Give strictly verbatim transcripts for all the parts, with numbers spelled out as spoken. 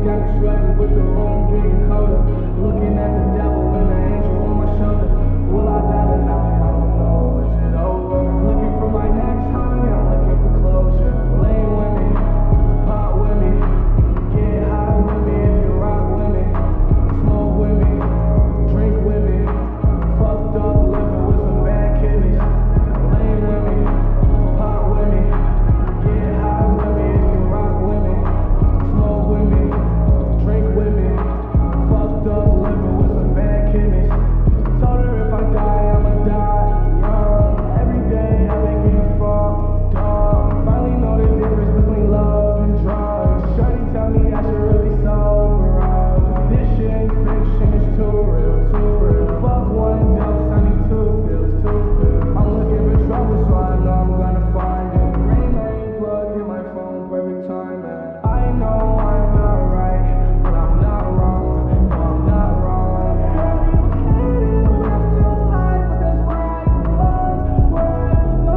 got me sweating with the room getting colder. Looking at the devil and the angel on my shoulder. Will I die tonight? I don't know. Is it over? Looking for my next high. I'm looking for closure. Lay with me, pop with me, get high with me if you rock with me, smoke with me, drink with me, fucked up living with some bad kidneys. Lay with me, pop with me, get high with me if you rock with me, smoke with me, drink with me, fucked up living with some bad kidneys. Told her if I die, I'ma die young. Every day I've been getting fucked up. Finally know the difference between love and drugs. Shorty tell me I should really sober up. This shit ain't fiction, it's too real, too real. Fuck one dose, I need two pills, two pills. I'm looking for trouble, so I know I'm gonna find it. Rain, rain, plug, hit my phone, perfect timing. I know I'm not right, but I'm not wrong. No, I'm not wrong. Girl, you hate it when I'm too high, but that's where I belong, where I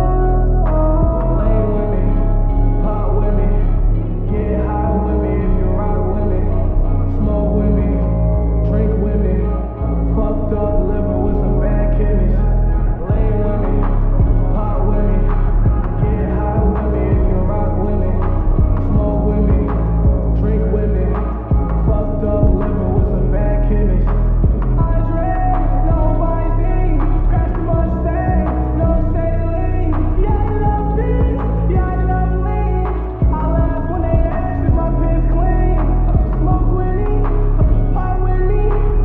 belong. Lay with me, pop with me, get high with me if you rock with me, smoke with me, drink with me, fucked up liver with some bad kidneys. Lay with me, pop with me, get high with me if you rock with me, smoke with me, drink with me, fucked up liver with some bad kidneys. Eyes red, no Visine, crash the Mustang, no saline. Yeah, I love peace, yeah, I love lean. I laugh when they ask if my piss clean. Smoke with me, pop with me,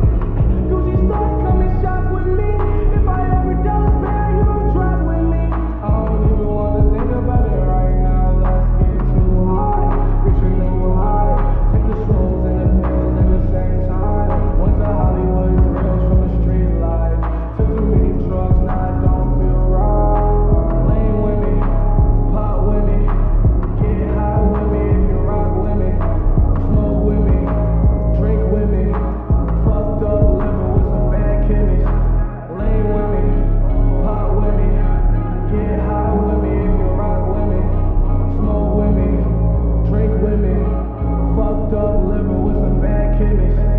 Gucci store, come and shop with me. If I overdose, man, you don't drop with me. I don't even wanna think about it right now. Let's get too high, reach a new high. Take the shrooms and the pills at the same time. Went to Hollywood thrills from the street life. Took too many drugs, now I don't feel right. Lay with me, pop with me, get high with me if you rock with me, smoke with me, drink with me, fucked up liver with some bad kidneys. Lay with me, pop with me, get high with me if you rock with me, smoke with me, drink with me, fucked up liver with some bad kidneys.